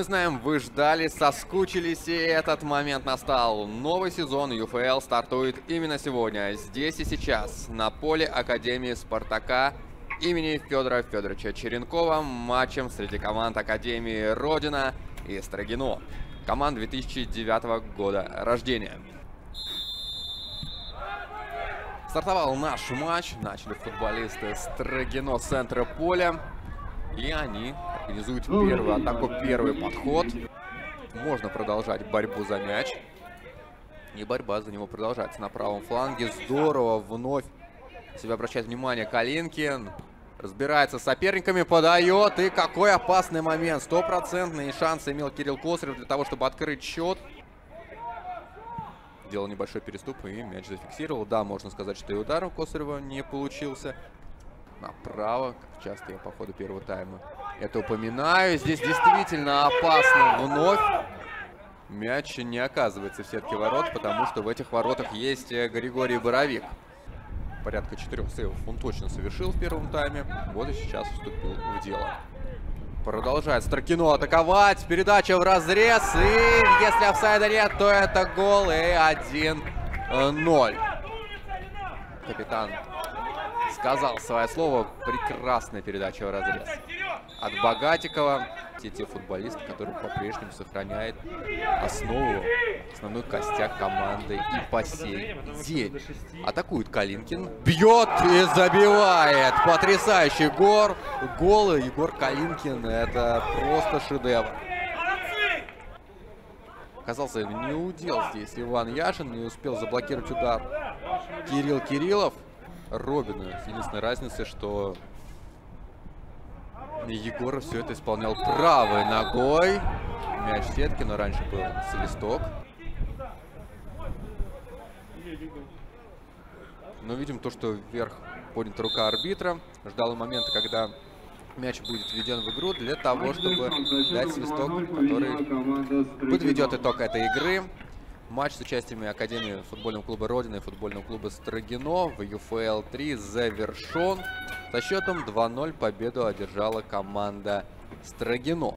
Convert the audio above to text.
Мы знаем, вы ждали, соскучились, и этот момент настал. Новый сезон ЮФЛ стартует именно сегодня, здесь и сейчас, на поле Академии Спартака имени Федора Федоровича Черенкова, матчем среди команд Академии Родина и Строгино. Команд 2009 года рождения. Стартовал наш матч, начали футболисты Строгино с центра поля. И они организуют первую атаку, первый подход. Можно продолжать борьбу за мяч. И борьба за него продолжается на правом фланге. Здорово вновь на себя обращает внимание Калинкин. Разбирается с соперниками, подает. И какой опасный момент. Стопроцентные шансы имел Кирилл Косарев для того, чтобы открыть счет. Делал небольшой переступ и мяч зафиксировал. Да, можно сказать, что и удар у Косарева не получился. Направо, как часто я по ходу первого тайма это упоминаю. Здесь действительно опасно вновь. Мяч не оказывается в сетке ворот, потому что в этих воротах есть Григорий Боровик. Порядка 4 сейвов он точно совершил в первом тайме. Вот и сейчас вступил в дело. Продолжает Строгино атаковать. Передача в разрез. И если офсайда нет, то это гол. И 1-0. Капитан сказал свое слово. Прекрасная передача в разрез от Богатикова. Те футболисты, которые по-прежнему сохраняют основной костяк команды и по сей день. Атакует Калинкин. Бьет и забивает. Потрясающий гол. Егор Калинкин. Это просто шедевр. Оказался не удел здесь Иван Яшин. Не успел заблокировать удар Кирилл Кириллов. Робину. Единственная разница, что Егор все это исполнял правой ногой. Мяч в сетке, но раньше был свисток. Но видим то, что вверх поднята рука арбитра. Ждал момента, когда мяч будет введен в игру, для того, чтобы дать свисток, который подведет итог этой игры. Матч с участием Академии футбольного клуба Родина и футбольного клуба Строгино в ЮФЛ 3 завершен. Со счетом 2-0 победу одержала команда Строгино.